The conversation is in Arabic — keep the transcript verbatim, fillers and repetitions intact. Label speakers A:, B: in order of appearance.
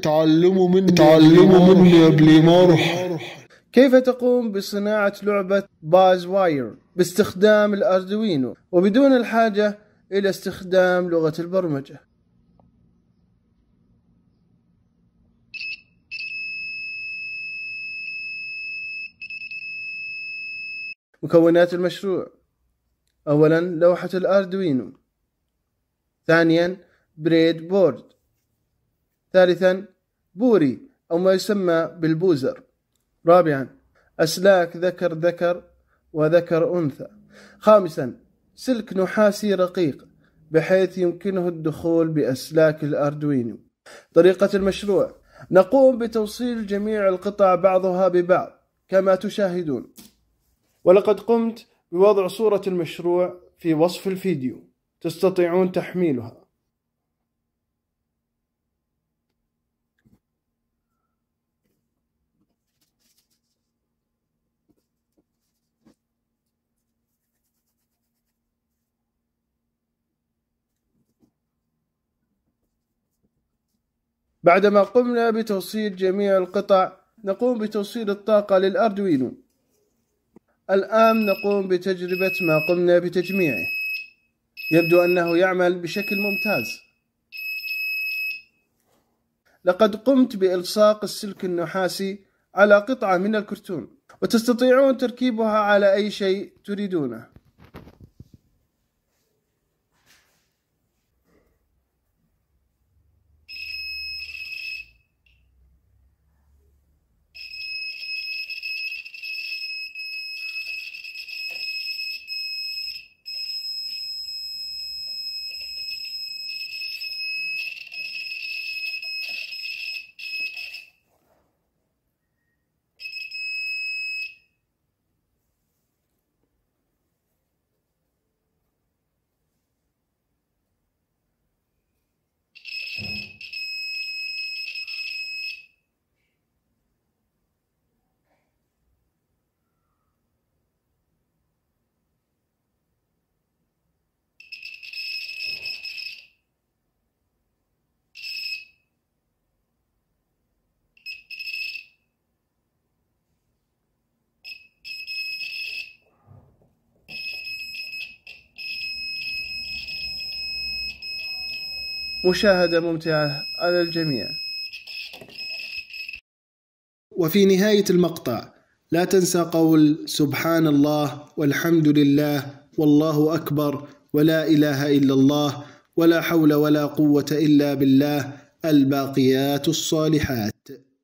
A: اتعلموا مني اتعلموا مني قبل ما اروح.
B: كيف تقوم بصناعة لعبة باز واير باستخدام الأردوينو وبدون الحاجة إلى استخدام لغة البرمجة؟ مكونات المشروع: أولا لوحة الأردوينو، ثانيا بريد بورد، ثالثا بوري أو ما يسمى بالبوزر، رابعا أسلاك ذكر ذكر وذكر أنثى، خامسا سلك نحاسي رقيق بحيث يمكنه الدخول بأسلاك الأردوينو. طريقة المشروع: نقوم بتوصيل جميع القطع بعضها ببعض كما تشاهدون، ولقد قمت بوضع صورة المشروع في وصف الفيديو تستطيعون تحميلها. بعدما قمنا بتوصيل جميع القطع نقوم بتوصيل الطاقة للأردوينو. الآن نقوم بتجربة ما قمنا بتجميعه. يبدو أنه يعمل بشكل ممتاز. لقد قمت بإلصاق السلك النحاسي على قطعة من الكرتون، وتستطيعون تركيبها على أي شيء تريدونه. مشاهدة ممتعة على الجميع.
C: وفي نهاية المقطع لا تنسى قول سبحان الله والحمد لله والله أكبر ولا إله إلا الله ولا حول ولا قوة إلا بالله الباقيات الصالحات.